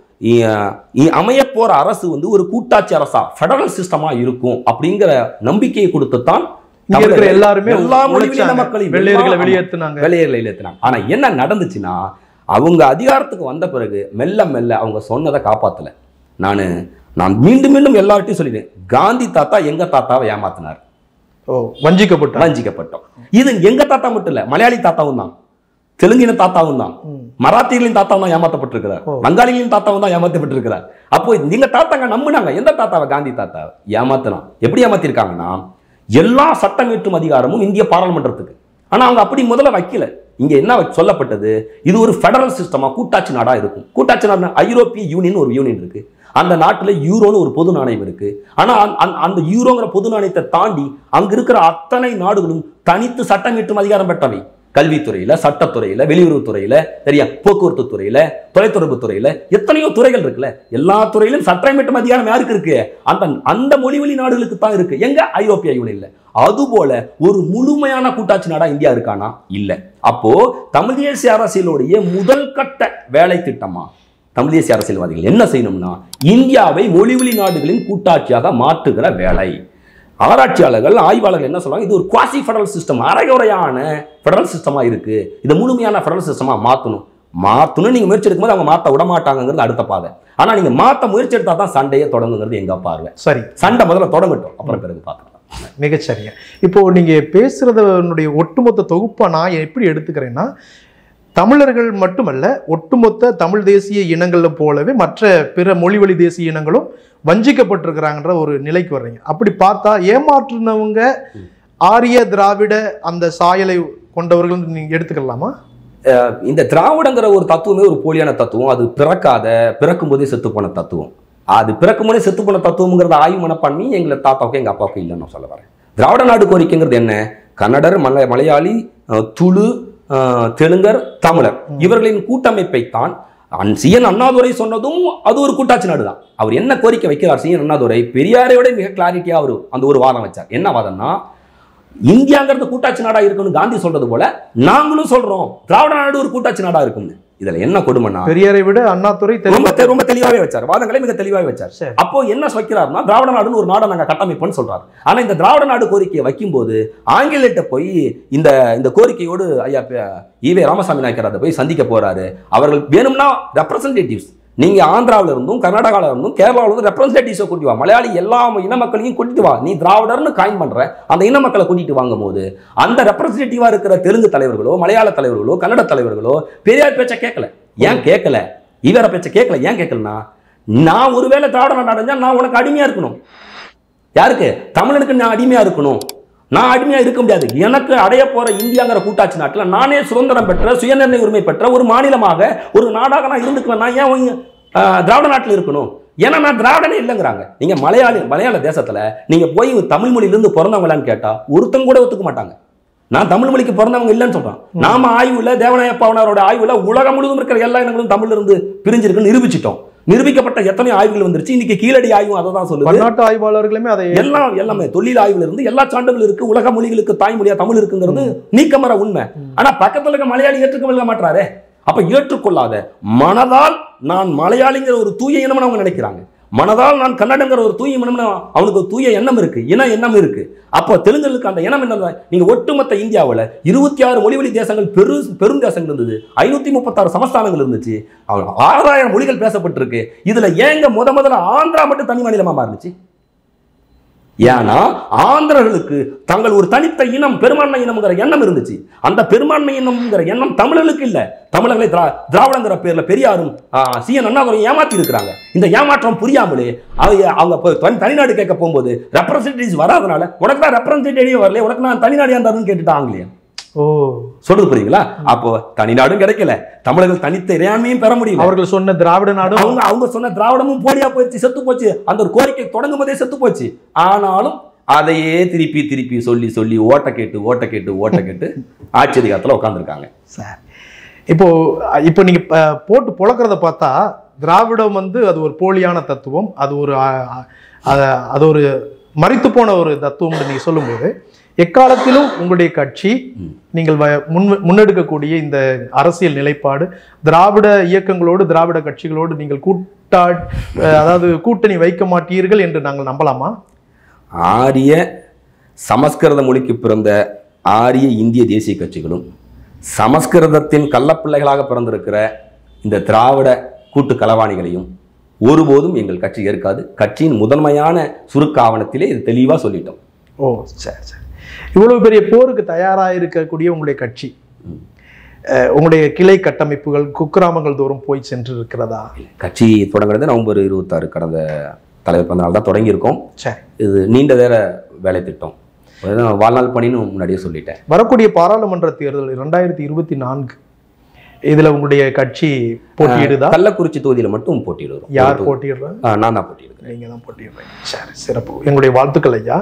அமைய போற அரசு வந்து ஒரு கூட்டாட்சி அரசா, ஃபெடரல் சிஸ்டமா இருக்கும் அப்படிங்கிற நம்பிக்கையை கொடுத்துத்தான் எல்லாருமே எல்லா மொழியின மக்களையும் வெள்ளையர்களை வெளியேற்றினாங்க வெள்ளையர்களை வெளியேற்றினாங்க. ஆனா என்ன நடந்துச்சுன்னா, அவங்க அதிகாரத்துக்கு வந்த பிறகு மெல்ல மெல்ல அவங்க சொன்னதை காப்பாத்தல. நான் நான் மீண்டும் மீண்டும் எல்லார்ட்டையும் சொல்லிட்டேன், காந்தி தாத்தா எங்க தாத்தாவை ஏமாத்தினார். ஓ, வஞ்சிக்கப்பட்டோம் வஞ்சிக்கப்பட்டோம். இது எங்க தாத்தா மட்டும் இல்ல, மலையாளி தாத்தாவும் தான், தெலுங்கின தாத்தாவும் தான், மராத்தியர்களின் தாத்தாவும் தான் ஏமாற்றப்பட்டிருக்கிறார், வங்காளிகளின் தாத்தாவும் தான் ஏமாற்றப்பட்டிருக்கிறார். அப்போ நீங்க தாத்தாங்க நம்புனாங்க எந்த தாத்தாவை? காந்தி தாத்தாவை ஏமாத்தலாம். எப்படி ஏமாத்திருக்காங்கன்னா, எல்லா சட்டம் இயற்றும் அதிகாரமும் இந்திய பாராளுமன்றத்துக்கு. ஆனா அவங்க அப்படி முதல்ல வைக்கல. இங்க என்ன சொல்லப்பட்டது, இது ஒரு ஃபெடரல் சிஸ்டமா, கூட்டாட்சி நாடா இருக்கும். கூட்டாட்சி நாடு ஐரோப்பிய யூனியன் ஒரு யூனியன் இருக்கு, அந்த நாட்டுல யூரோன்னு ஒரு பொது நாணயம் இருக்கு. ஆனா அந்த யூரோங்கிற பொது நாணயத்தை தாண்டி அங்க இருக்கிற அத்தனை நாடுகளும் தனித்து சட்டம் இயற்றும் அதிகாரம் பெற்றவை. கல்வித்துறையில, சட்டத்துறையில, வெளியுறவுத்துறையில, சரியா, போக்குவரத்து துறையில, தொலைத்தொடர்பு துறையில, எத்தனையோ துறைகள் இருக்குல்ல, எல்லா துறையிலும் சட்டம் இயற்றும் அதிகாரம் யாருக்கு இருக்கு? அந்த அந்த மொழிவழி நாடுகளுக்கு தான் இருக்கு. எங்க? ஐரோப்பிய யூனியன்ல. அதுபோல ஒரு முழுமையான கூட்டாட்சி நாடா இந்தியா இருக்கானா? இல்ல. அப்போ தமிழ் தேசிய அரசியலுடைய முதல் கட்ட வேலை திட்டமா தமிழ் தேசிய அரசியல்வாதிகள் என்ன செய்யணும்னா, இந்தியாவை மொழிவழி நாடுகளின் கூட்டாட்சியாக மாற்றுகிற வேலை. ஆராய்ச்சியாளர்கள், ஆய்வாளர்கள் என்ன சொல்றாங்க, இது ஒரு குவாசி ஃபெடரல் சிஸ்டம், அரைகுறையான ஃபெடரல் சிஸ்டமா இருக்கு, இதை முழுமையான ஃபெடரல் சிஸ்டமா மாற்றணும். மாற்றணும் நீங்க முயற்சி எடுக்கும்போது அவங்க மாற்ற விட மாட்டாங்கிறது அடுத்த பாதை. ஆனா நீங்க மாற்ற முயற்சி எடுத்தா தான் சண்டையே தொடங்குங்கிறது எங்க பார்வை. சரி, சண்டை முதல்ல தொடங்கட்டும், அப்புறம் பிறகு பார்க்கலாம். மிகச்சரியா. இப்போ நீங்க பேசுறதனுடைய ஒட்டுமொத்த தொகுப்பா நான் எப்படி எடுத்துக்கிறேன்னா, தமிழர்கள் மட்டுமல்ல, ஒட்டுமொத்த தமிழ் தேசிய இனங்களை போலவே மற்ற பிற மொழிவழி தேசிய இனங்களும் வஞ்சிக்கப்பட்டிருக்கிறாங்கன்ற ஒரு நிலைக்கு வர்றீங்க. அப்படி பார்த்தா ஏமாற்றுனவங்க ஆரிய திராவிட அந்த சாயலை கொண்டவர்கள் நீங்க எடுத்துக்கலாமா? இந்த திராவிடங்கிற ஒரு தத்துவமே ஒரு போலியான தத்துவம். அது பிறக்காத, பிறக்கும் போதே செத்து போன தத்துவம். அது பிறக்கும் போதே செத்து போன தத்துவம்ங்கிறத ஆய்வு மனப்பான்மை எங்களை தாத்தாவுக்கும் எங்க அப்பாவுக்கும் இல்லைன்னு நான் சொல்ல வரேன். திராவிட நாடு கோரிக்கைங்கிறது என்ன? கன்னடர், மல மலையாளி, துளு, தெலுங்கர், தமிழர் இவர்களின் கூட்டமைப்பை தான் சி என் அண்ணாதுரை சொன்னதும் அது ஒரு கூட்டாட்சி நாடு தான். அவர் என்ன கோரிக்கை வைக்கிறார் சி என் அண்ணாதுரை? பெரியாரையோட மிக கிளாரிட்டியா அவர் அந்த ஒரு வாதம் வச்சார். என்ன வாதம்னா, இந்தியாங்கிறது கூட்டாட்சி நாடா இருக்குன்னு காந்தி சொல்றது போல நாங்களும் சொல்றோம் திராவிட நாடு ஒரு கூட்டாட்சி நாடா இருக்கும்னு. இதுல என்ன கொடுமைன்னா, பெரியாரை விட அண்ணாதுரை ரொம்ப தெளிவாவே வச்சார், வாதங்களை மிக தெளிவாவே வச்சார். அப்போ என்ன வைக்கிறார்னா, திராவிட நாடுன்னு ஒரு நாடை நாங்க கட்டமைப்போம்னு சொல்றாரு. ஆனா இந்த திராவிட நாடு கோரிக்கையை வைக்கும் போது ஆங்கிலேட்ட போய் இந்த இந்த கோரிக்கையோடு ஐயா ஈவே ராமசாமி நாயக்கர் அதை போய் சந்திக்க போறாரு. அவர்கள் வேணும்னா ரெப்ரசன்டேட்டிவ்ஸ், நீங்க ஆந்திராவில இருந்தும் கர்நாடகாவில இருந்தும் கேரளாவில இருந்தும் ரெப்ரசன்டேட்டிவ்ஸை கூட்டிட்டு வா, மலையாளி எல்லா இன மக்களையும் கூட்டிட்டு வா, நீ திராவிடர்னு காயின் பண்ற அந்த இன மக்களை கூட்டிட்டு வாங்கும் போது அந்த ரெப்ரசன்டேட்டிவா இருக்கிற தெலுங்கு தலைவர்களோ, மலையாள தலைவர்களோ, கன்னட தலைவர்களோ பெரியார் பேச்சை கேட்கல. ஏன் கேட்கல? இவர பேச்சை கேட்கல. ஏன் கேட்கலன்னா, நான் ஒருவேளை திராவிட நாடு அடைஞ்சா நான் உனக்கு அடிமையா இருக்கணும். யாருக்கு? தமிழனுக்கு நான் அடிமையா இருக்கணும். நான் அடிமையா இருக்க முடியாது. எனக்கு அடைய போற இந்தியாங்கிற கூட்டாட்சி நாட்டில் நானே சுதந்திரம் பெற்ற, சுயநிர்ணய உரிமை பெற்ற ஒரு மாநிலமாக, ஒரு நாடாக நான் இருந்துக்குவேன். நான் ஏன் திராவிட நாட்டில் இருக்கணும்? ஏன்னா நான் திராவிடனே இல்லைங்கிறாங்க. நீங்க மலையாளி மலையாள தேசத்துல நீங்க போய் தமிழ் மொழியிலிருந்து பிறந்தவங்களான்னு கேட்டா ஒருத்தங்க கூட ஒத்துக்க மாட்டாங்க. நான் தமிழ் மொழிக்கு பிறந்தவங்க இல்லைன்னு சொல்றேன். நாம ஆய்வுல தேவநாயப்பாவனாரோட ஆய்வுல உலகம் முழுவதும் இருக்கிற எல்லா இனங்களும் தமிழ்ல இருந்து பிரிஞ்சிருக்குன்னு நிரூபிச்சிட்டோம். நிரூபிக்கப்பட்ட எத்தனை ஆய்வுகள் வந்துருச்சு. இன்னைக்கு கீழடி ஆய்வும் அதை தான் சொல்லுது. பன்னாட்டு ஆய்வாளர்களுமே அதை எல்லாம் எல்லாமே தொழில் ஆய்வுல இருந்து எல்லா சான்றுகள் இருக்கு. உலக மொழிகளுக்கு தாய்மொழியா தமிழ் இருக்குங்கிறது நீக்கமர உண்மை. ஆனா பக்கத்துல இருக்க மலையாளி ஏற்றுக்க மாட்டாரே. அப்ப ஏற்றுக்கொள்ளாத மனதால் நான் மலையாளிங்கிற ஒரு தூய இனம்னு அவங்க நினைக்கிறாங்க. மனதால் நான் கன்னடங்கிற ஒரு தூய இனம், அவனுக்கு ஒரு தூய எண்ணம் இருக்கு, இன எண்ணம் இருக்கு. அப்போ தெலுங்குகளுக்கு அந்த எண்ணம் என்ன? நீங்க ஒட்டுமொத்த இந்தியாவில் இருபத்தி ஆறு மொழிவழி தேசங்கள் பெரு பெருந்தேசங்கள் இருந்தது, ஐநூத்தி முப்பத்தாறு சமஸ்தானங்கள் இருந்துச்சு, ஆறாயிரம் மொழிகள் பேசப்பட்டிருக்கு. இதுல ஏங்க முத முதல்ல ஆந்திரா மட்டும் தனி மாநிலமா மாறுச்சு? ஏன்னா ஆந்திரர்களுக்கு தங்கள் ஒரு தனித்த இனம், பெரும்பான்மை இனம்ங்கிற எண்ணம் இருந்துச்சு. அந்த பெரும்பான்மை இனம்ங்கிற எண்ணம் தமிழர்களுக்கு இல்ல. தமிழர்களை திராவிடங்கிற பேர்ல பெரியாரும் சி என் அண்ணாதுரையும் ஏமாத்தி இருக்கிறாங்க. இந்த ஏமாற்றம் புரியாமலே அவங்க தனிநாடு கேட்க போகும்போது ரெப்ரசன்டேட்டிவ்ஸ் வராதனால உனக்கு தான் ரெப்ரசன்டேட்டிவ் வரல, உனக்கு நான் தனிநாடு ஏந்தாருன்னு கேட்டுட்டாங்க. ஓ, சொல்றது புரியுங்களா? அப்போ தனிநாடும் கிடைக்கல, தமிழர்கள் தனித்த இறையாண்மையும் பெற முடியும். அவர்கள் சொன்ன திராவிட நாடும் அவங்க அவங்க சொன்ன திராவிடமும் போலியா போயிடுச்சு, செத்து போச்சு. அந்த ஒரு கோரிக்கை தொடங்கும் போதே செத்து போச்சு. ஆனாலும் அதையே திருப்பி திருப்பி சொல்லி சொல்லி ஓட்ட கேட்டு ஓட்ட கேட்டு ஓட்ட கேட்டு ஆட்சி அதிகாரத்தில் உட்காந்துருக்காங்க சார். இப்போ இப்போ நீங்க போட்டு புழக்கிறத பார்த்தா திராவிடம் வந்து அது ஒரு போலியான தத்துவம், அது ஒரு அது ஒரு மரித்து போன ஒரு தத்துவம் நீங்க சொல்லும்போது, எக்காலத்திலும் உங்களுடைய கட்சி நீங்கள் முன் முன்னெடுக்கக்கூடிய இந்த அரசியல் நிலைப்பாடு திராவிட இயக்கங்களோடு திராவிட கட்சிகளோடு நீங்கள் கூட்டா அதாவது கூட்டணி வைக்க மாட்டீர்கள் என்று நாங்கள் நம்பலாமா? ஆரிய சமஸ்கிருத மொழிக்கு பிறந்த ஆரிய இந்திய தேசிய கட்சிகளும் சமஸ்கிருதத்தின் கள்ளப்பிள்ளைகளாக பிறந்திருக்கிற இந்த திராவிட கூட்டு களவாணிகளையும் ஒருபோதும் எங்கள் கட்சி ஏற்காது. கட்சியின் முதன்மையான சுருக்க ஆவணத்திலே இது தெளிவாக சொல்லிட்டோம். ஓ சரி சரி. இவ்வளவு பெரிய போருக்கு தயாராக இருக்கக்கூடிய உங்களுடைய கட்சி, உங்களுடைய கிளை கட்டமைப்புகள் குக்கிராமங்கள் தோறும் போய் சென்று இருக்கிறதா? கட்சி தொடங்குறது நவம்பர் இருபத்தாறு கடந்த தலைவர் பிறந்தநாள் தான் தொடங்கியிருக்கோம். சரி, இது நீண்ட நேர வேலை திட்டம், வாழ்நாள் பணின்னு முன்னாடியே சொல்லிட்டேன். வரக்கூடிய பாராளுமன்ற தேர்தல் இரண்டாயிரத்தி இருபத்தி நான்கு இதுல உங்களுடைய கட்சி போட்டியிடுதா? கள்ளக்குறிச்சி தொகுதியில மட்டும் போட்டியிடுறோம். யார் போட்டியிடுறேன்? நான் தான் போட்டியிடுறேன். நீங்க தான் போட்டியிடுறீங்க. சரி, சிறப்பு. எங்களுடைய வாழ்த்துக்கள் ஐயா.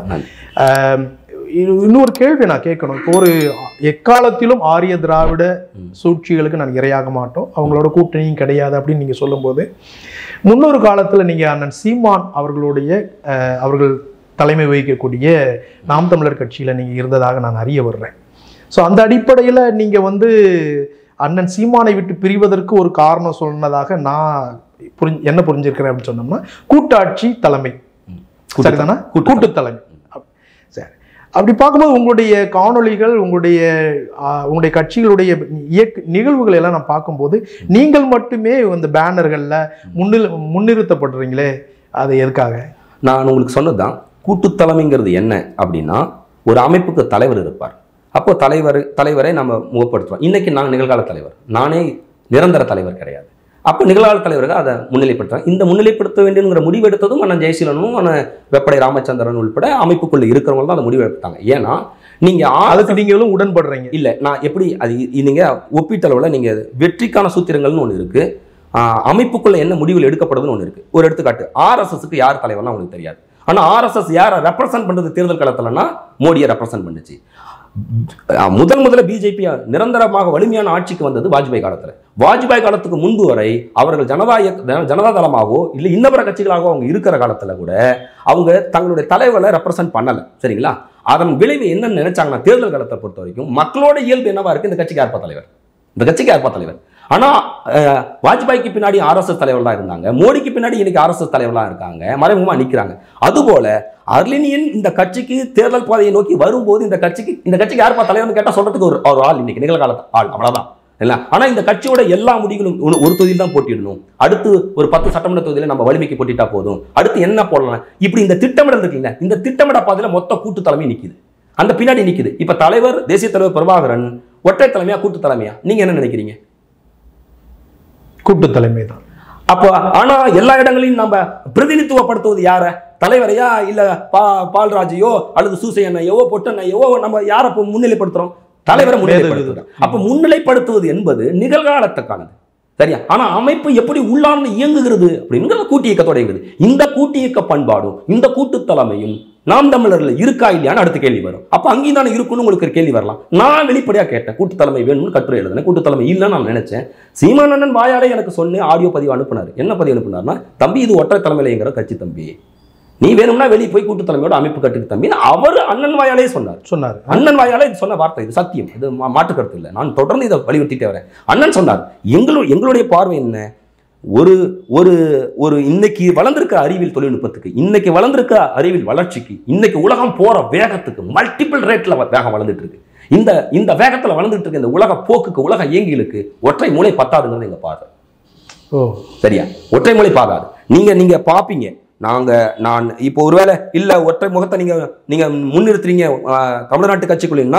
இன்னொரு கேள்வி நான் கேட்கணும். இப்போ ஒரு எக்காலத்திலும் ஆரிய திராவிட சூழ்ச்சிகளுக்கு நான் இரையாக மாட்டோம், அவங்களோட கூட்டணியும் கிடையாது அப்படின்னு நீங்க சொல்லும்போது, முன்னொரு காலத்துல நீங்க அண்ணன் சீமான் அவர்களுடைய அவர்கள் தலைமை வகிக்கக்கூடிய நாம் தமிழர் கட்சியில நீங்க இருந்ததாக நான் அறிய வர்றேன். ஸோ அந்த அடிப்படையில் நீங்க வந்து அண்ணன் சீமானை விட்டு பிரிவதற்கு ஒரு காரணம் சொன்னதாக நான் புரிஞ்சு என்ன புரிஞ்சிருக்கிறேன் அப்படின்னு சொன்னோம்னா, கூட்டாட்சி தலைமை, சரிதானா? கூட்டு தலைமை. சரி, அப்படி பார்க்கும்போது உங்களுடைய காணொளிகள், உங்களுடைய உங்களுடைய கட்சிகளுடைய இயக்க நிகழ்வுகள் எல்லாம் நான் பார்க்கும்போது நீங்கள் மட்டுமே இந்த பேனர்களில் முன்னில் முன்னிறுத்தப்படுறீங்களே, அது எதுக்காக? நான் உங்களுக்கு சொன்னதுதான், கூட்டு தலைமைங்கிறது என்ன அப்படின்னா, ஒரு அமைப்புக்கு தலைவர் இருப்பார். அப்போ தலைவர் தலைவரை நம்ம முகப்படுத்துவோம். இன்னைக்கு நான் நிகழ்கால தலைவர், நானே நிரந்தர தலைவர் கிடையாது. அப்போ நிகழ்கால தலைவர்கள் அதை முன்னிலைப்படுத்துறாங்க. இந்த முன்னிலைப்படுத்த வேண்டுங்கிற முடிவு எடுத்ததும் அண்ணன் ஜெயசீலனும் அண்ணன் வெப்படை ராமச்சந்திரன் உள்பட அமைப்புக்குள்ள இருக்கிறவங்க தான் அந்த முடிவு எடுத்தாங்க. ஏன்னா நீங்க அதுக்கு நீங்களும் உடன்படுறீங்க இல்லை? நான் எப்படி அது நீங்க ஒப்பீட்டளவில் நீங்க வெற்றிக்கான சூத்திரங்கள்னு ஒன்று இருக்கு, அமைப்புக்குள்ள என்ன முடிவுகள் எடுக்கப்படுதுன்னு ஒன்று இருக்கு. ஒரு எடுத்துக்காட்டு, ஆர்எஸ்எஸ்க்கு யார் தலைவர்னா உங்களுக்கு தெரியாது. ஆனால் ஆர்எஸ்எஸ் யாரை ரெப்ரசென்ட் பண்றது தேர்தல் காலத்துலன்னா மோடியை ரெப்ரசென்ட் பண்ணுச்சு. முதல் முதல்ல பிஜேபி நிரந்தரமாக வலிமையான ஆட்சிக்கு வந்தது வாஜ்பாய் காலத்தில். வாஜ்பாய் காலத்துக்கு முன்பு வரை அவர்கள் ஜனதா ஜனதா தளமாகவோ இல்லை இன்னபிற கட்சிகளாகவோ அவங்க இருக்கிற காலத்தில் கூட அவங்க தங்களுடைய தலைவரை ரெப்ரசென்ட் பண்ணலை. சரிங்களா? அதன் விளைவு என்னன்னு நினைச்சாங்கன்னா, தேர்தல் காலத்தை பொறுத்த வரைக்கும் மக்களோட இயல்பு என்னவா இருக்கு, இந்த கட்சிக்கு யார்ப்பா தலைவர், இந்த கட்சிக்கு யார்ப்பா தலைவர். ஆனா வாஜ்பாய்க்கு பின்னாடி ஆர்எஸ்எஸ் தலைவர் தான் இருந்தாங்க, மோடிக்கு பின்னாடி இன்னைக்கு ஆர்எஸ்எஸ் தலைவர்லாம் இருக்காங்க, மறைமுகமா நிற்கிறாங்க. அதுபோல அர்லினியன் இந்த கட்சிக்கு தேர்தல் பாதையை நோக்கி வரும்போது இந்த கட்சிக்கு இந்த கட்சிக்கு யார்ப்பா தலைவர்னு கேட்டால் சொல்றதுக்கு ஒரு ஒரு ஆள் இன்னைக்கு நிகழ்கால ஆள், அவ்வளவுதான் இல்லை. ஆனா இந்த கட்சியோட எல்லா முடிவுகளும் ஒரு தொகுதியில் தான் போட்டிடணும், அடுத்து ஒரு பத்து சட்டமன்ற தொகுதியில நம்ம வலிமைக்கு போட்டிட்டா போதும், அடுத்து என்ன போடலாம், இப்படி இந்த திட்டமிடல் இருக்குல்ல, இந்த திட்டமிட பாதையில மொத்த கூட்டு தலைமை நிக்குது, அந்த பின்னாடி நிக்குது. இப்ப தலைவர் தேசிய தலைவர் பிரபாகரன் ஒற்றை தலைமையா கூட்டு தலைமையா, நீங்க என்ன நினைக்கிறீங்க? கூட்டு தலைமை தான். அப்போ ஆனா எல்லா இடங்களையும் நம்ம பிரதிநிதித்துவப்படுத்துவது யார, தலைவரையா இல்ல பா பால்ராஜையோ அல்லது சூசையனையோ பொட்டனையோ நம்ம யாரை முன்னிலைப்படுத்துறோம்? தலைவரை முன்னிலைப்படுத்துறோம். அப்ப முன்னிலைப்படுத்துவது என்பது நிகழ்காலத்துக்கானது, சரியா? ஆனா அமைப்பு எப்படி உள்ளார்ந்து இயங்குகிறது அப்படிங்கிறது கூட்டு இயக்கத்தோட இயங்குது. இந்த கூட்டு இயக்க பண்பாடும் இந்த கூட்டு தலைமையும் நாம் தமிழர்ல இருக்கா இல்லையான்னு அடுத்த கேள்வி வரும். அப்ப அங்கேயும் தானே இருக்குன்னு உங்களுக்கு ஒரு கேள்வி வரலாம். நான் வெளிப்படையா கேட்டேன், கூட்டு தலைமை வேணும்னு கட்டுரை எழுதுனேன், கூட்டு தலைமை இல்லைன்னு நான் நினைச்சேன். சீமானண்ணன் வாயாலே எனக்கு சொன்ன ஆடியோ பதிவு அனுப்புனார். என்ன பதிவு அனுப்புனார்னா, தம்பி இது ஒற்றை தலைமையிலங்கிற கட்சி தம்பி, நீ வேணும்னா வெளியே போய் கூட்டு தலைமையோட அமைப்பு கட்டுக்கு தம்பி அவர் அண்ணன் வாயாலே சொன்னார் சொன்னார் அண்ணன் வாயாலே இது சொன்ன வார்த்தை, இது சத்தியம், இது மாற்று கருத்து இல்லை. நான் தொடர்ந்து இதை வலியுறுத்திட்டே வரேன். அண்ணன் சொன்னார், எங்களுடைய எங்களுடைய பார்வை என்ன, ஒரு ஒரு ஒரு இன்னைக்கு வளர்ந்திருக்க அறிவியல் தொழில்நுட்பத்துக்கு, இன்னைக்கு வளர்ந்திருக்க அறிவியல் வளர்ச்சிக்கு, இன்னைக்கு உலகம் போற வேகத்துக்கு மல்டிபிள் ரேட்ல வேகம் வளர்ந்துட்டு இருக்கு. இந்த இந்த வேகத்துல வளர்ந்துட்டு இருக்க இந்த உலக போக்குக்கு, உலக இயங்கிகளுக்கு ஒற்றை மூளை பத்தாதுங்கிறது எங்க பார்வை. ஓ சரியா? ஒற்றை மூளை பாதாது. நீங்க நீங்க பாப்பீங்க, நாங்க நான் இப்போ ஒருவேளை இல்ல ஒற்றை முகத்தை நீங்க நீங்க முன்னிறுத்துறீங்க தமிழ்நாட்டு கட்சிக்குள்ளா,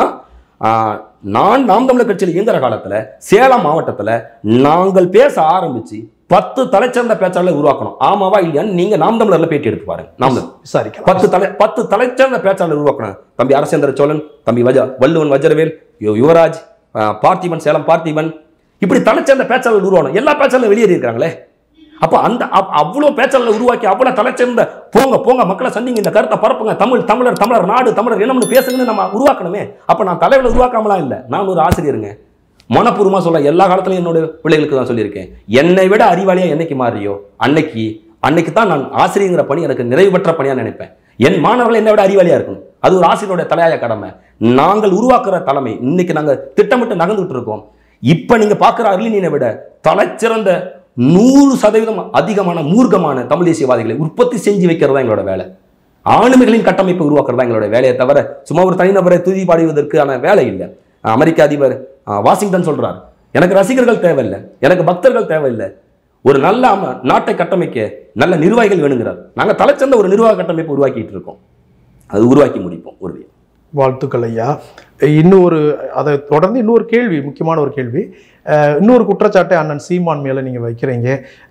நான் நாம் தமிழர் கட்சியில் இயங்குற காலத்துல சேலம் மாவட்டத்துல நாங்கள் பேச ஆரம்பிச்சு பத்து தலைச்சிறந்த பேச்சாளர்களை உருவாக்கணும். ஆமாவா இல்லையான்னு நீங்க நாம் தமிழர்ல பேட்டி எடுத்து பாருங்க. நாம் சரி, பத்து தலை பத்து தலைச்சிறந்த பேச்சாளர் உருவாக்கணும். தம்பி அரசேந்திர சோழன், தம்பி வஜ வள்ளுவன் வஜ்ரவேல், யுவராஜ், பார்த்திபன், சேலம் பார்த்திபன், இப்படி தலைச்சிறந்த பேச்சாளர் உருவாக்கணும். எல்லா பேச்சாளரும் வெளியேறி இருக்காங்களே. அப்ப அந்த அவ்வளவு பேச்சாளர் உருவாக்கி அவ்வளவு தலைச்சிறந்த போங்க போங்க மக்களை சந்திங்க, இந்த கருத்தை பரப்புங்க, தமிழ் தமிழர் தமிழர் நாடு தமிழர் என்னம்னு பேசுங்கன்னு நம்ம உருவாக்கணுமே. அப்ப நான் தலைவரை உருவாக்காமலாம் இல்லை, நான் ஒரு ஆசிரியருங்க. மனப்பூர்வமா சொல்ல எல்லா காலத்திலையும் என்னோட பிள்ளைகளுக்கு தான் சொல்லியிருக்கேன், என்னை விட அறிவாளியா என்னைக்கு மாறியோ அன்னைக்கு அன்னைக்கு தான் நான் ஆசிரியங்கிற பணி எனக்கு நிறைவு பெற்ற பணியா நினைப்பேன். என் மாணவர்கள் என்னை விட அறிவாளியா இருக்கணும், அது ஒரு ஆசிரியருடைய தலையாய கடமை. நாங்கள் உருவாக்குற தலைமை இன்னைக்கு நாங்க திட்டமிட்டு நகர்ந்துட்டு இருக்கோம். இப்ப நீங்க பாக்குற அருளினை விட தலைச்சிறந்த நூறு சதவீதம் அதிகமான மூர்க்கமான தமிழ் தேசியவாதிகளை உற்பத்தி செஞ்சு வைக்கிறதா எங்களோட வேலை. ஆளுமைகளின் கட்டமைப்பை உருவாக்குறதா எங்களோட வேலையை தவிர சும்மா ஒரு தனிநபரை துதி பாடுவதற்கான வேலை இல்லை. அமெரிக்க அதிபர் வாஷிங்டன் சொல்றார், எனக்கு ரசிகர்கள் தேவையில்லை, எனக்கு பக்தர்கள் தேவையில்லை, ஒரு நல்ல நாட்டை கட்டமைக்க நல்ல நிர்வாகிகள் வேணுங்கிறார். நாங்கள் தலைச்சிறந்த ஒரு நிர்வாக கட்டமைப்பு உருவாக்கிட்டு இருக்கோம், அது உருவாக்கி முடிப்போம். ஒரு வாழ்த்துக்கள் ஐயா. இன்னொரு அதை தொடர்ந்து இன்னொரு கேள்வி, முக்கியமான ஒரு கேள்வி, இன்னொரு குற்றச்சாட்டை அண்ணன் சீமான் மேலே நீங்கள் வைக்கிறீங்க.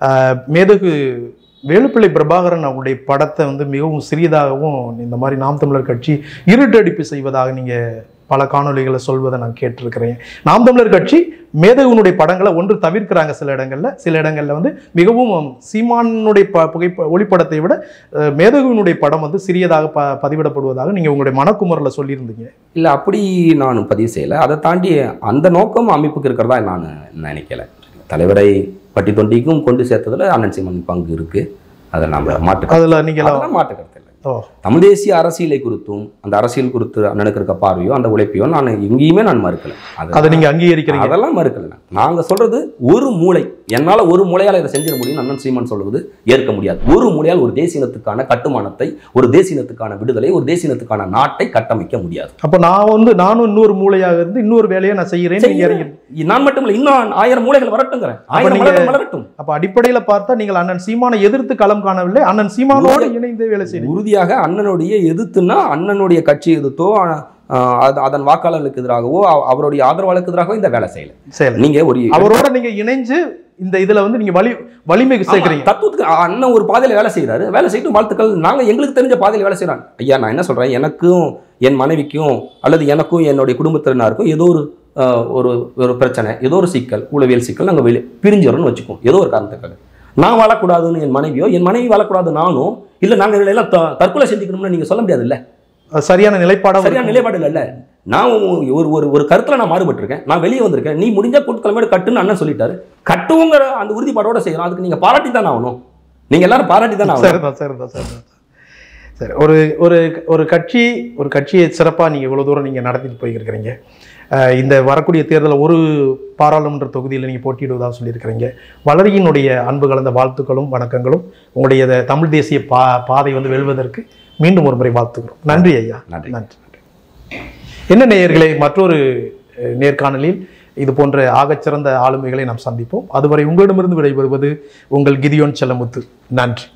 மேதகு வேலுப்பிள்ளை பிரபாகரன் அவருடைய படத்தை வந்து மிகவும் சிறியதாகவும் இந்த மாதிரி நாம் தமிழர் கட்சி இருட்டடிப்பு செய்வதாக நீங்கள் பல காணொலிகளை சொல்வதை நான் கேட்டிருக்கிறேன். நாம் தமிழர் கட்சி மேதகுனுடைய படங்களை ஒன்று தவிர்க்கிறாங்க சில இடங்கள்ல, சில இடங்கள்ல வந்து மிகவும் சீமானுடைய ப புகைப்ப ஒளிப்படத்தை விட மேதகுனுடைய படம் வந்து சிறியதாக ப பதிவிடப்படுவதாக நீங்கள் உங்களுடைய மனக்குமுறல சொல்லியிருந்தீங்க. இல்லை, அப்படி நான் பதிவு செய்யலை. அதை தாண்டி அந்த நோக்கம் அமைப்புக்கு இருக்கிறதா நான் நினைக்கல. தலைவரை பட்டி தொண்டிக்கும் கொண்டு சேர்த்ததுல அண்ணன் சீமான் பங்கு இருக்கு, அதை நம்ம மாட்டு அதில் நீங்கள் மாட்டுக்கிறது இல்லை. தமிழ் தேசிய அரசியலை குறித்தும் அந்த அரசியல் குறித்து அண்ணனுக்கு இருக்க பார்வையோ அந்த உழைப்பையோ நான் எங்கேயுமே நான் மறுக்கல. அதை நீங்க அங்கீகரிக்கிறீங்க? அதெல்லாம் மறுக்கல. நாங்க சொல்றது ஒரு மூளை, என்னால ஒரு மூளையால் இதை செஞ்சிட முடியும் அண்ணன் சீமான் சொல்வது ஏற்க முடியாது. ஒரு மூளையால் ஒரு தேசியத்துக்கான கட்டுமானத்தை, ஒரு தேசியத்துக்கான விடுதலை, ஒரு தேசியத்துக்கான நாட்டை கட்டமைக்க முடியாது. அப்ப நான் வந்து நானும் இன்னொரு மூளையாக இருந்து இன்னொரு வேலையை நான் செய்யறேன். நான் மட்டும் இல்லை, இன்னும் ஆயிரம் மூளைகள் வரட்டுங்கிறேன். ஆயிரம் வளரட்டும். அப்ப அடிப்படையில பார்த்தா நீங்கள் அண்ணன் சீமானை எதிர்த்து களம் காணவில்லை, அண்ணன் சீமானோடு இணைந்து வேலை செய்ய உறுதியாக அண்ணனுடைய எதிர்த்துன்னா அண்ணனுடைய கட்சி எதிர்த்தோ அதன் வாக்காளர்களுக்கு எதிராகவோ அவருடைய ஆதரவாளருக்கு எதிராகவோ இந்த வேலை செய்யல. நீங்க ஒரு அவரோட நீங்க இணைஞ்சு இந்த இதுல வந்து நீங்க வலி வலிமை சேர்க்கிறீங்க. தத்துவத்துக்கு அண்ணன் ஒரு பாதையில வேலை செய்யறாரு, வேலை செய்யட்டும், வாழ்த்துக்கள். நாங்க எங்களுக்கு தெரிஞ்ச பாதையில வேலை செய்யறாங்க. ஐயா, நான் என்ன சொல்றேன், எனக்கும் என் மனைவிக்கும் அல்லது எனக்கும் என்னுடைய குடும்பத்தினருக்கும் ஏதோ ஒரு ஒரு ஒரு பிரச்சனை, ஏதோ ஒரு சிக்கல், உளவியல் சிக்கல், நாங்க வெளியே பிரிஞ்சிடறோம்னு வச்சுக்கோம். ஏதோ ஒரு காரணத்துக்காக நான் வாழக்கூடாதுன்னு என் மனைவியோ, என் மனைவி வாழக்கூடாது நானும் இல்லை, நாங்கள் எல்லாம் தற்கொலை செஞ்சுக்கணும்னு நீங்க சொல்ல முடியாது. இல்ல, சரியான நிலைப்பாடு சரியான நிலைப்பாடு இல்ல. நான் ஒரு ஒரு ஒரு கருத்துல நான் மாறுபட்டிருக்கேன், நான் வெளியே வந்திருக்கேன். நீ முடிஞ்சா கூட்டுக்கிழமை கட்டுன்னு அண்ணன் சொல்லிட்டாரு, கட்டுவோங்கிற அந்த உறுதிப்பாடோட செய்யறோம். அதுக்கு நீங்க பாராட்டி தானே ஆகணும், நீங்க எல்லாரும் பாராட்டி தானே ஆகணும். சரிதான் சரிதான் சரிதான் சரி. ஒரு ஒரு ஒரு கட்சி ஒரு கட்சியை சிறப்பாக நீங்கள் இவ்வளோ தூரம் நீங்கள் நடத்திட்டு போயிருக்கிறீங்க. இந்த வரக்கூடிய தேர்தலில் ஒரு பாராளுமன்ற தொகுதியில் நீங்கள் போட்டியிடுவதாக சொல்லியிருக்கிறீங்க. வளரியினுடைய அன்பு கலந்த வாழ்த்துக்களும் வணக்கங்களும். உங்களுடைய தமிழ் தேசிய பா பாதை வந்து வெல்வதற்கு மீண்டும் ஒரு முறை வாழ்த்துக்கிறோம். நன்றி ஐயா. நன்றி நன்றி. என்ன நேயர்களே, மற்றொரு நேர்காணலில் இது போன்ற ஆகச்சிறந்த ஆளுமைகளை நாம் சந்திப்போம். அதுவரை உங்களிடமிருந்து விடைபெறுவது உங்கள் கிதியோன் செல்லமுத்து. நன்றி.